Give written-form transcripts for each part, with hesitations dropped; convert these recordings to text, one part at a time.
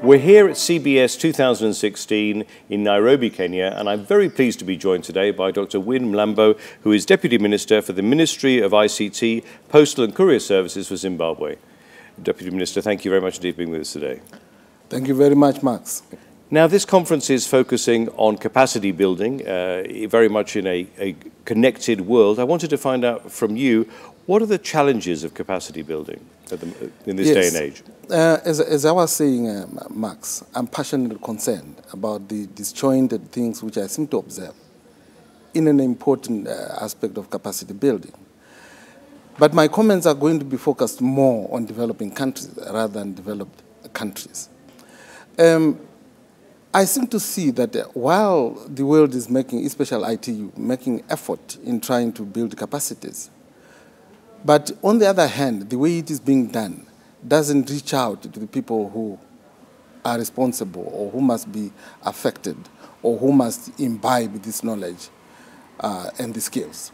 We're here at CBS 2016 in Nairobi, Kenya, and I'm very pleased to be joined today by Dr. Mlambo, who is Deputy Minister for the Ministry of ICT, Postal and Courier Services for Zimbabwe. Deputy Minister, thank you very much indeed for being with us today. Thank you very much, Max. Now, this conference is focusing on capacity building, very much in a connected world. I wanted to find out from you, what are the challenges of capacity building in this day and age? As I was saying, Max, I'm passionately concerned about the disjointed things which I seem to observe in an important aspect of capacity building. But my comments are going to be focused more on developing countries rather than developed countries. I seem to see that while the world is making, especially ITU, making effort in trying to build capacities, but on the other hand, the way it is being done doesn't reach out to the people who are responsible or who must be affected or who must imbibe this knowledge and the skills.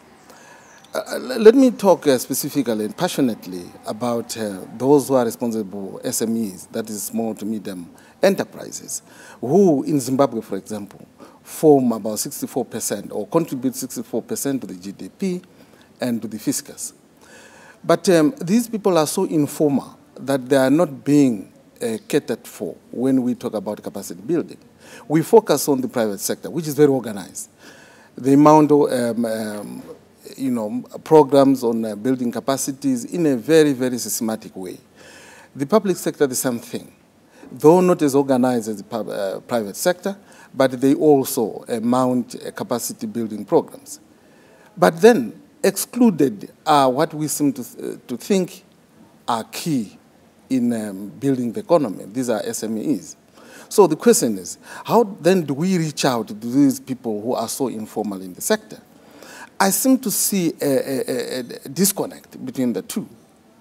Let me talk specifically and passionately about those who are responsible SMEs, that is small to medium enterprises, who in Zimbabwe, for example, form about 64% or contribute 64% to the GDP and to the fiscus. But these people are so informal that they are not being catered for when we talk about capacity building. We focus on the private sector, which is very organized. The amount of programs on building capacities in a very, very systematic way. The public sector, the same thing. Though not as organized as the private sector, but they also mount capacity building programs. But then excluded are what we seem to think are key in building the economy. These are SMEs. So the question is, how then do we reach out to these people who are so informal in the sector? I seem to see a disconnect between the two.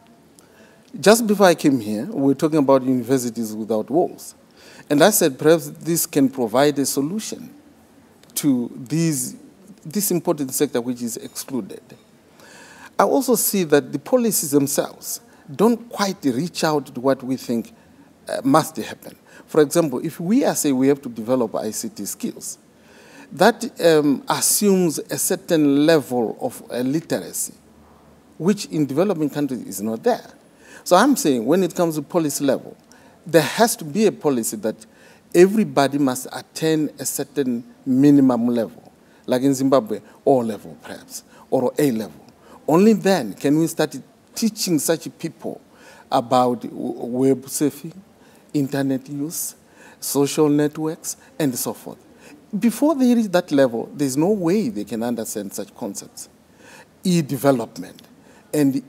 Just before I came here, we were talking about universities without walls. And I said perhaps this can provide a solution to this important sector which is excluded. I also see that the policies themselves don't quite reach out to what we think must happen. For example, if we are saying we have to develop ICT skills, that assumes a certain level of literacy, which in developing countries is not there. So I'm saying when it comes to policy level, there has to be a policy that everybody must attain a certain minimum level, like in Zimbabwe, O level perhaps, or A level. Only then can we start teaching such people about web surfing, internet use, social networks, and so forth. Before they reach that level, there's no way they can understand such concepts. E-development and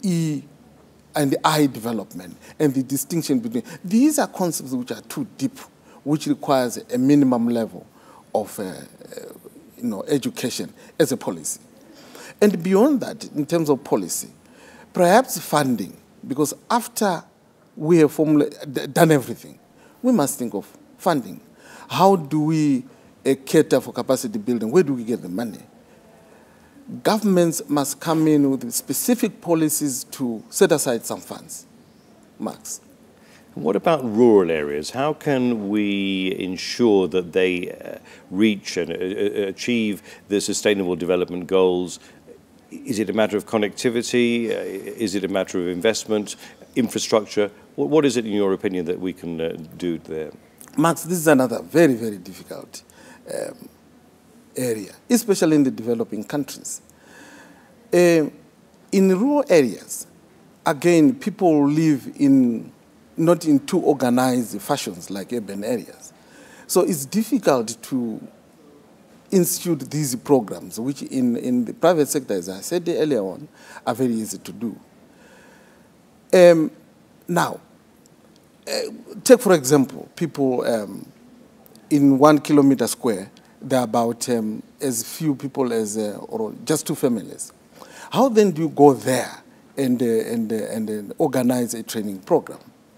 I development and the distinction between. These are concepts which are too deep, which requires a minimum level of education as a policy. And beyond that, in terms of policy, perhaps funding, because after we have done everything, we must think of funding. How do we cater for capacity building? Where do we get the money? Governments must come in with specific policies to set aside some funds. Max. What about rural areas? How can we ensure that they reach and achieve the sustainable development goals? Is it a matter of connectivity? Is it a matter of investment, infrastructure? What is it, in your opinion, that we can do there? Max, this is another very, very difficult area, especially in the developing countries. In rural areas, again, people live not in too organized fashions like urban areas. So it's difficult to institute these programs, which in the private sector, as I said earlier on, are very easy to do. Now, take, for example, people in 1 kilometer square, there are about as few people as, or just 2 families. How then do you go there and organize a training program?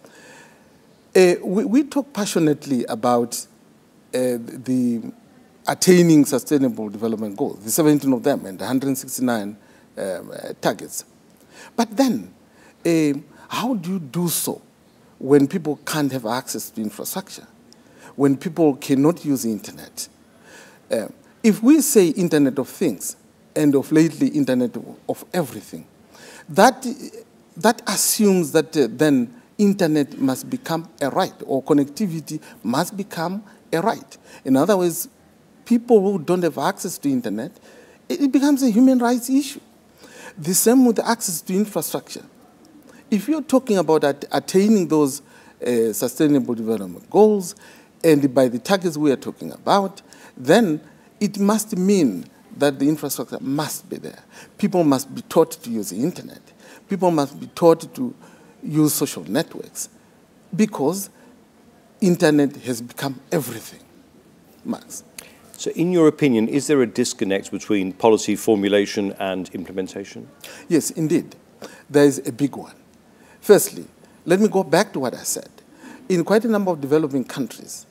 We talk passionately about the attaining sustainable development goals, the 17 of them and the 169 targets. But then, how do you do so when people can't have access to infrastructure, when people cannot use the internet. If we say Internet of Things, and of lately Internet of Everything, that assumes that then internet must become a right, or connectivity must become a right. In other words, people who don't have access to internet, it becomes a human rights issue. The same with access to infrastructure. If you're talking about attaining those sustainable development goals, and by the targets we are talking about, then it must mean that the infrastructure must be there. People must be taught to use the internet. People must be taught to use social networks, because internet has become everything. Max. So in your opinion, is there a disconnect between policy formulation and implementation? Yes, indeed. There is a big one. Firstly, let me go back to what I said. In quite a number of developing countries,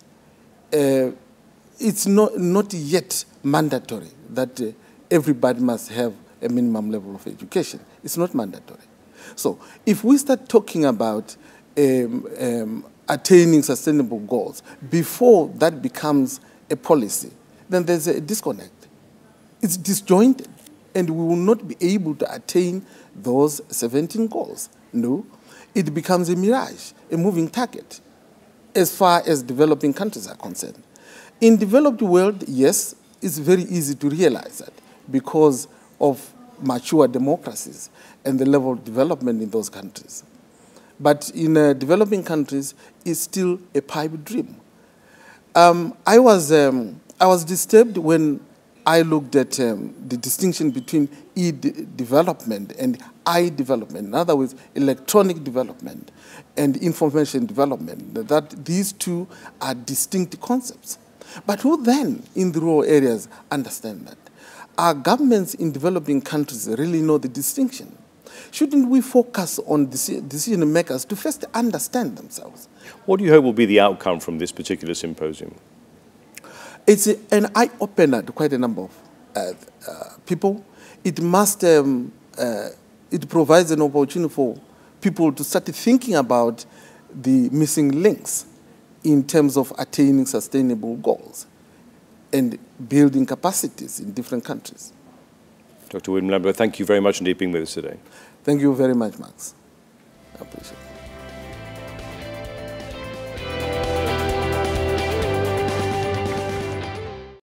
it's not yet mandatory that everybody must have a minimum level of education. It's not mandatory. So if we start talking about attaining sustainable goals before that becomes a policy, then there's a disconnect. It's disjointed, and we will not be able to attain those 17 goals. No, it becomes a mirage, a moving target, as far as developing countries are concerned. In developed world, yes, it's very easy to realize that because of mature democracies and the level of development in those countries. But in developing countries, it's still a pipe dream. I was disturbed when I looked at the distinction between e-development and I-development, in other words, electronic development and information development, that these two are distinct concepts. But who then, in the rural areas, understand that? Our governments in developing countries really know the distinction. Shouldn't we focus on decision makers to first understand themselves? What do you hope will be the outcome from this particular symposium? It's an eye-opener to quite a number of people. It provides an opportunity for people to start thinking about the missing links in terms of attaining sustainable goals and building capacities in different countries. Dr. Mlambo, thank you very much indeed for being with us today. Thank you very much, Max. I appreciate it.